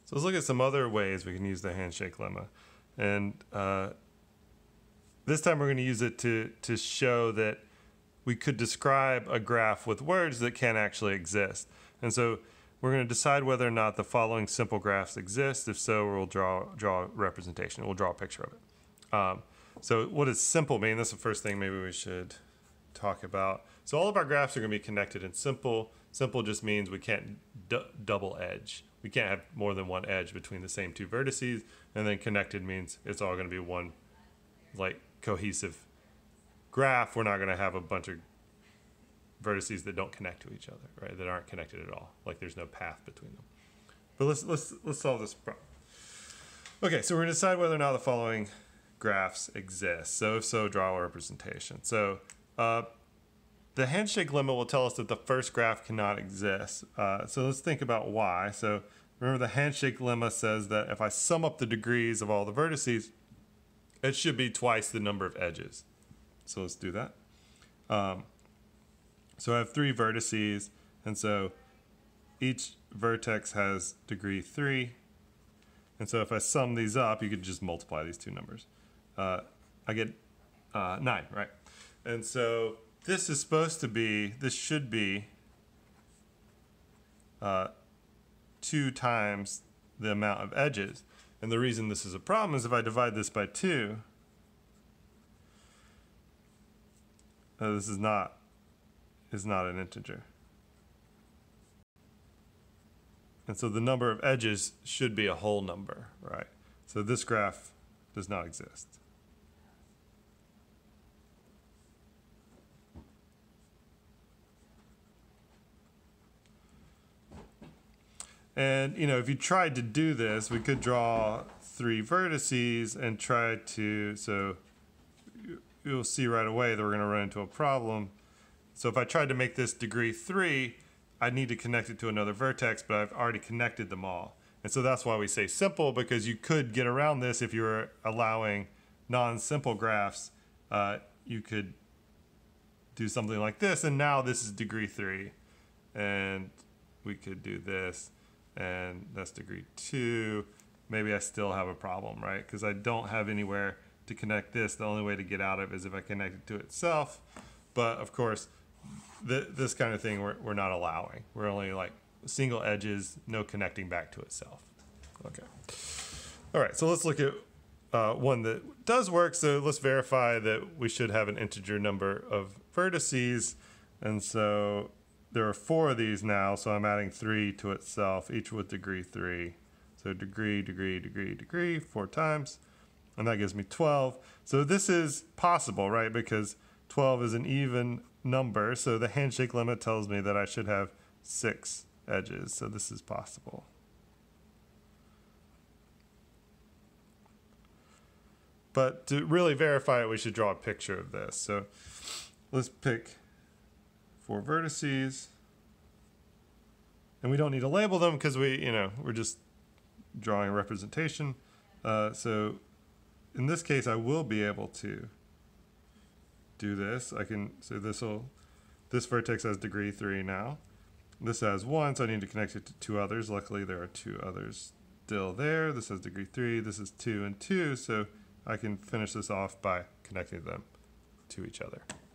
So let's look at some other ways we can use the handshake lemma. And this time we're going to use it to show that we could describe a graph with words that can't actually exist. And so we're going to decide whether or not the following simple graphs exist. If so, we'll draw a representation. We'll draw a picture of it. So what does simple mean? That's the first thing maybe we should talk about. So all of our graphs are going to be connected in simple. Simple just means we can't double edge. We can't have more than one edge between the same two vertices. And then connected means it's all going to be one like cohesive graph. We're not going to have a bunch of vertices that don't connect to each other, right? That aren't connected at all. Like there's no path between them. But let's solve this problem. Okay, so we're going to decide whether or not the following graphs exist. So if so, draw a representation. So the handshake lemma will tell us that the first graph cannot exist. So let's think about why. So remember the handshake lemma says that if I sum up the degrees of all the vertices, it should be twice the number of edges. So let's do that. So I have 3 vertices, and so each vertex has degree 3. And so if I sum these up, you could just multiply these two numbers. I get 9, right? And so this is supposed to be, this should be 2 times the amount of edges. And the reason this is a problem is if I divide this by 2, this is not an integer. And so the number of edges should be a whole number, right? So this graph does not exist. And, you know, if you tried to do this, we could draw 3 vertices and try to, so you'll see right away that we're going to run into a problem. So if I tried to make this degree 3, I'd need to connect it to another vertex, but I've already connected them all. And so that's why we say simple, because you could get around this if you were allowing non-simple graphs. You could do something like this, and now this is degree 3. And we could do this, and that's degree 2. Maybe I still have a problem, right? Because I don't have anywhere to connect this. The only way to get out of it is if I connect it to itself. But of course, this kind of thing we're not allowing. We're only like single edges, no connecting back to itself. Okay. All right, so let's look at one that does work. So let's verify that we should have an integer number of vertices. And so there are 4 of these now, so I'm adding 3 to itself, each with degree 3. So degree, degree, degree, degree, 4 times. And that gives me 12. So this is possible, right? Because 12 is an even number, so the handshake lemma tells me that I should have 6 edges, so this is possible. But to really verify it, we should draw a picture of this. So let's pick 4 vertices, and we don't need to label them because we're just drawing a representation. So in this case, I will be able to do this. So this vertex has degree 3 now. This has 1, so I need to connect it to 2 others. Luckily, there are 2 others still there. This has degree 3, this is 2 and 2, so I can finish this off by connecting them to each other.